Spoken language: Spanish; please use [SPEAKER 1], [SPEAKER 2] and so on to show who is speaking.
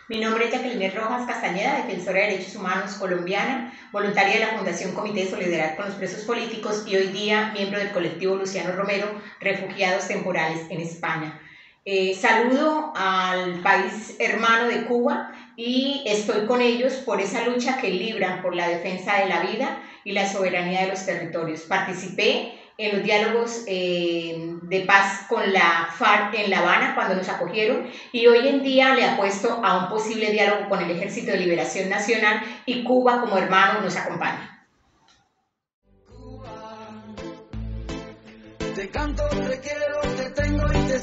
[SPEAKER 1] Mi nombre es Jacqueline Rojas Castañeda, defensora de derechos humanos colombiana, voluntaria de la Fundación Comité de Solidaridad con los Presos Políticos y hoy día miembro del colectivo Luciano Romero, Refugiados Temporales en España. Saludo al país hermano de Cuba y estoy con ellos por esa lucha que libran por la defensa de la vida y la soberanía de los territorios. Participé en los diálogos de paz con la FARC en La Habana cuando nos acogieron y hoy en día le apuesto a un posible diálogo con el Ejército de Liberación Nacional y Cuba como hermano nos acompaña.
[SPEAKER 2] Te canto, te quiero, te tengo y te